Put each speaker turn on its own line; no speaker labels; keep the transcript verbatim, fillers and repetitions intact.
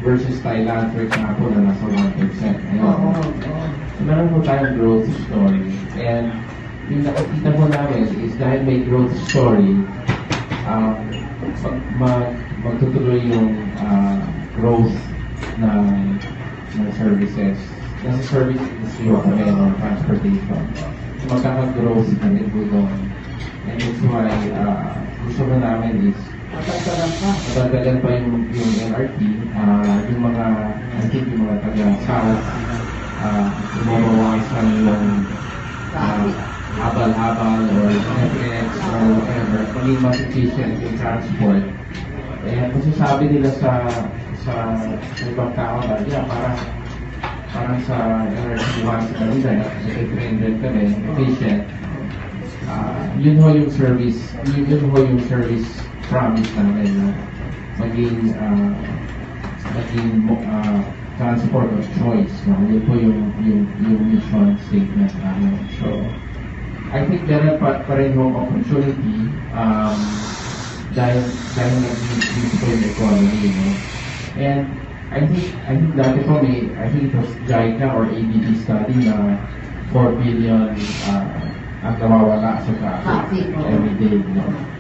versus Thailand, for example, na nasa one percent.
Oo.
So, meron po tayong growth story. And yung nakikita po namin is dahil may growth story, um, mag, magtutuloy yung uh, growth ng, ng services. Kasi service is yung kami ng transportation. So, magkaka-growth na rin po doon. And that's why uh, gusto mo namin is matagdagan pa yung, yung L R T, uh, yung mga, I think yung mga taga-south, uh, umabawasan yung uh, habal-habal or F X or whatever, maging mas efficient yung transport. Eh, kasi sabi nila sa sa, sa ibang tao na, yeah, parang parang sa L R T one sa kanila, kasi three hundred kami, efficient. Uh, yun ho yung service, yun, yun ho yung service promise namin na maging uh, maging uh, transport of choice. No? Yun po yung, yung, yung mission statement namin. So, I think meron pa, pa rin yung opportunity um, dahil dahil nag-increase po yung economy. No? And I think, I think dati po may, I think it was JICA or A D T study na four billion uh, ang nawawala sa traffic every day. No?